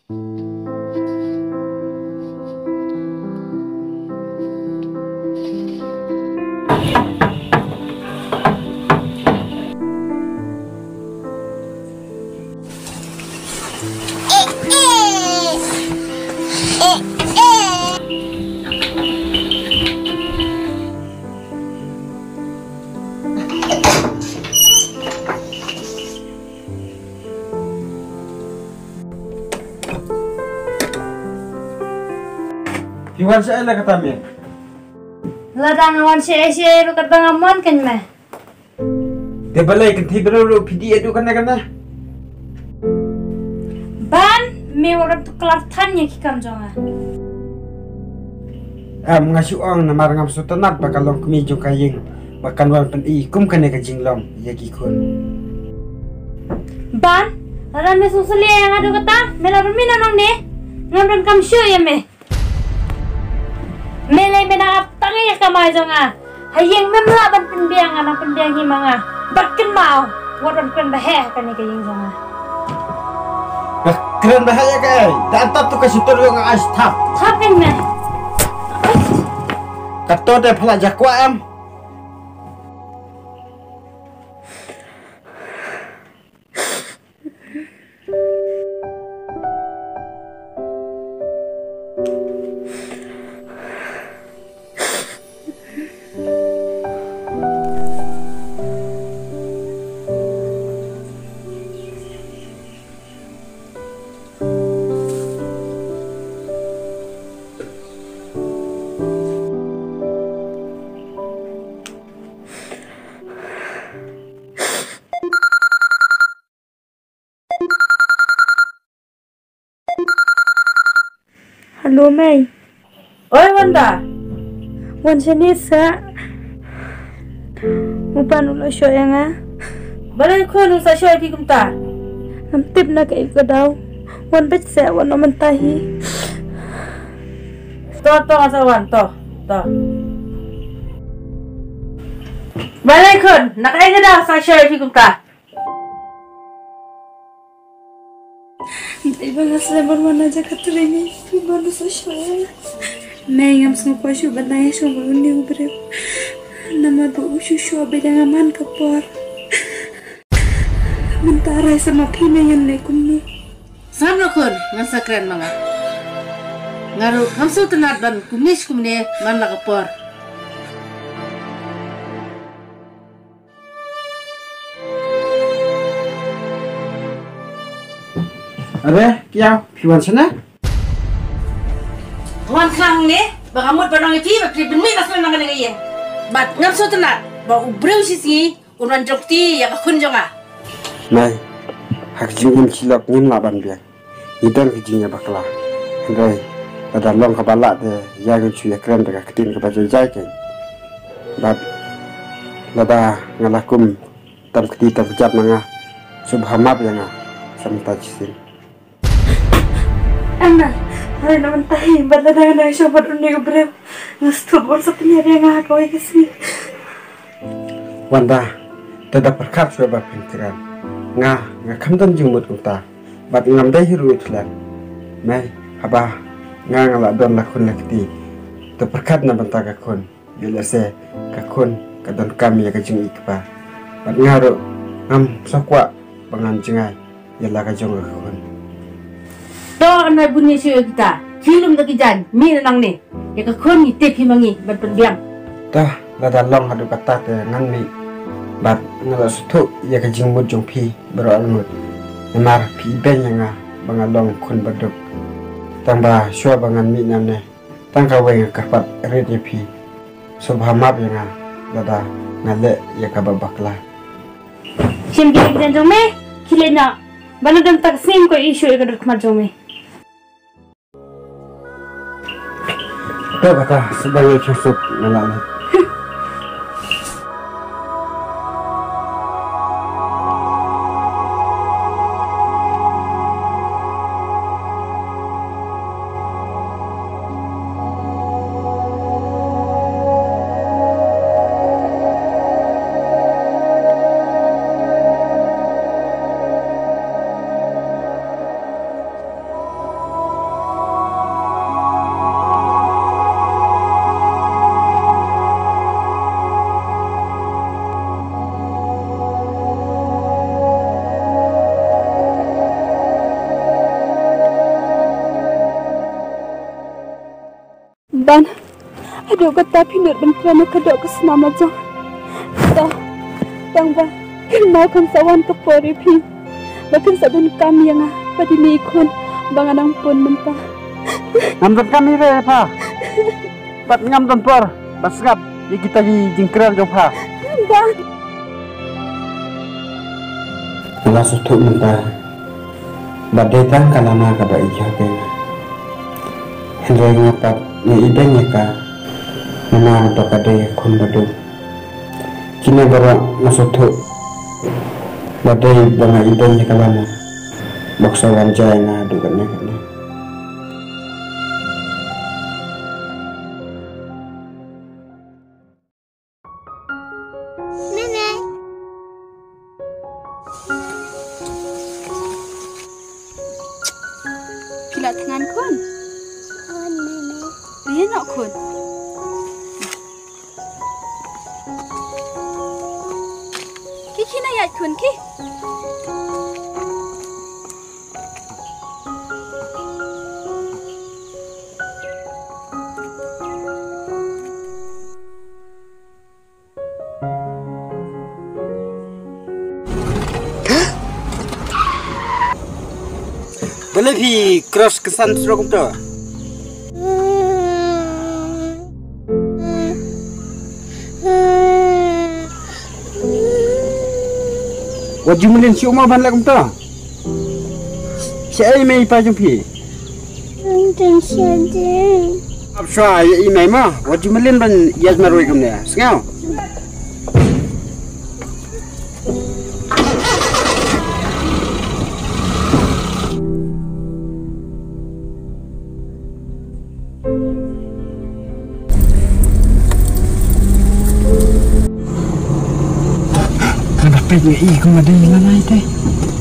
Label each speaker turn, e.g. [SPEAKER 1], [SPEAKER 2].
[SPEAKER 1] Iwan saya lah kata mir.
[SPEAKER 2] Ladang awan si lu kata ngamuan kan meh.
[SPEAKER 1] Dia balai kan tiba-tiba pidi itu kan.
[SPEAKER 2] Ban, me orang tu kelar tanya kikam jonga.
[SPEAKER 1] Mengasih orang namar ngam sutanat bakal long kumi jong kaying. Makan wan pen kum kan ka jinglom ya gikun.
[SPEAKER 2] Ban, ladang me susuli yang adu kata, mela bermina nong ne. Ngamran kam syu ya me. Melay benarap tangi ya kamay jonga. Hayeng memlaban pendiang anak pendiang himanga. Bakken mau, waran kren bahaya kan ni kaying jonga.
[SPEAKER 1] Keren bahaya kay. Tantap tu kasih tur yang ais tap.
[SPEAKER 2] Tap kan me.
[SPEAKER 1] Kato deh pala jakwa am.
[SPEAKER 2] Halo Mei.
[SPEAKER 3] Oi Wanda.
[SPEAKER 2] Wan sini sa. Mupan ulo syo yang
[SPEAKER 3] Balai ko nung sa show pi kumta.
[SPEAKER 2] Namtip na kay daw. Wan bet sa wan naman tahi.
[SPEAKER 3] To sa wan to. Balai ko nakai daw sa show pi kumta.
[SPEAKER 2] Iba nga sa mana aja katulini. Iba na sa syo. Mei ngam semua pasyu bantai syo ni ubre. Nama do usyu beda ngaman kapor. Mentara sama pina yang nekumni.
[SPEAKER 3] Samno kun ngan sakren manga. Ngaru hamsu tenat ban kumis kumne man nakapor.
[SPEAKER 1] Are, kiau, piwan sana?
[SPEAKER 3] Wan klang ne, bagamut panong iti, bakri benmi nasman nang ngayen. Bat ngam so tenat, ba ubreu sisi, unwan jokti ya kakun jonga.
[SPEAKER 1] Mai, hak jingin cilok ngin laban biang. Idan kijingnya bakla. Andai, ada long kabala de yang cuy keren dekat ketin kebaca jai kan. Bat, lada ngalakum tam keti tam jat manga subhamap yang sampai cisin.
[SPEAKER 2] Ana, ay naman tahi, ba't na tayo siya ba't unig brev? Nastubol sa pinyari nga ako ay kasi.
[SPEAKER 1] Wanda, tidak perkap sudah berpikiran. Nga kamdan jumut unta, bat ngam dah hiru itlan. Mai, haba, ngalak don lakun lakti. Tu perkat na banta kakun, bila se kakun kadon kami ya kajung ikba. Bat ngaru ngam sakwa pangan jengai, yala kajung kakun.
[SPEAKER 3] To na bunyi syo kita. Hilum daki jan, mi nang ne. Ya kakun ni te pimangi ban pendiang.
[SPEAKER 1] Dah, lada long hadu kata te ngan mi. Bat ngala sutu ya kajing mujung pi beral mut. Nemar pi ben yang bangalong kun baduk. Tangba syua bangan mi namne. Tangka weng kapat rede pi. Subhamap yang lada ngale ya kababakla.
[SPEAKER 2] Siyem gila kita jome, kile na. Baladang taksim ko isu ikadar kumar jome.
[SPEAKER 1] Dah kata sebagai kasut ngalani.
[SPEAKER 2] ban aduh kata pinut bentrana kedok kesenama jong dah bang ba kenal kan sawan ke pori pi bahkan sabun kami yang pada ni ikun bang anang pun mentah
[SPEAKER 1] Ngamdan kami re pa. Bat ngamdan por. Basgap ye kita gi jingkran jong pa.
[SPEAKER 2] bang
[SPEAKER 1] Ala sutu mentah. Bat detang kalana ka ba iya ke. Hendrai ngapat ni idanya ka. Nama to ka de kun badu. Kina bara masutu. Badai banga idanya kalana. Baksawan jaya ngadu kan ne.
[SPEAKER 2] Pila tangan kun dia nak kun Kiki nak yat kun ki
[SPEAKER 1] Boleh pi cross kesan serok tu. Wajib melin si umar ban lakum tu. Siapa mai pa jom pi?
[SPEAKER 4] Dan siapa?
[SPEAKER 1] Absha ye mai ma. Wajib melin ban yazmar roi kum ne. Sengau. Kenapa dia ikut ada yang lain teh?